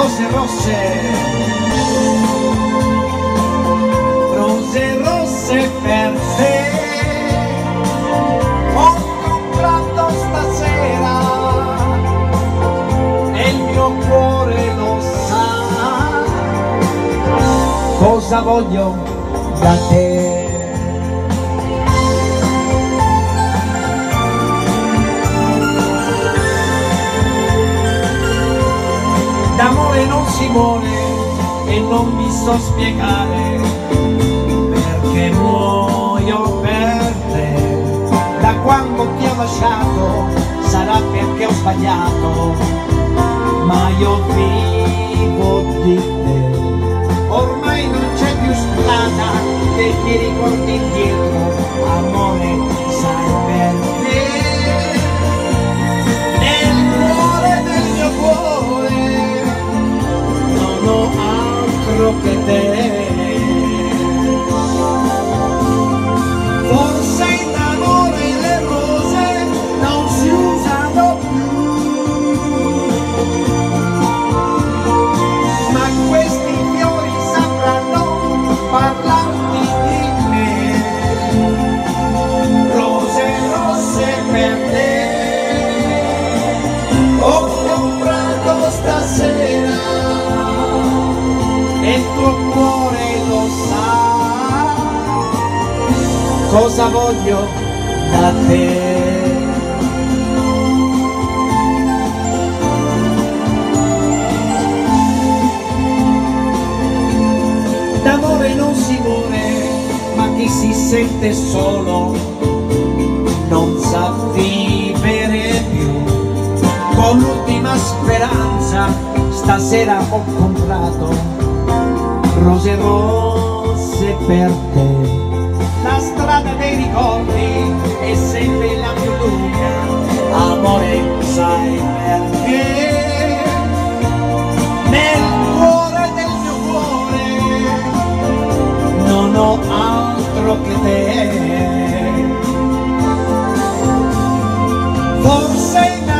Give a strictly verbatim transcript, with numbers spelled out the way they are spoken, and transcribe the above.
rose rosse, rose rosse per te. Ho comprato stasera e il mio cuore lo sa cosa voglio da te. D'amore non si muore e non mi so spiegare perché muoio per te. Da quando ti ho lasciato sarà perché ho sbagliato, ma io vivo di te. Ormai non c'è più strada che ti ricordi indietro, amore, sai perché? Nel cuore del mio cuore non ho altro che te. Forse in amore le rose non si usano più, ma questi fiori sapranno parlarti di me. Rose rosse per te ho comprato stasera e il tuo cuore lo sa cosa voglio da te. D'amore non si muore, ma chi si sente solo non sa vivere più. Con l'ultima speranza stasera ho comprato rose rosse per te. La strada dei ricordi è sempre la più lunga, amore, sai perché? Nel cuore del mio cuore non ho altro che te. Forse in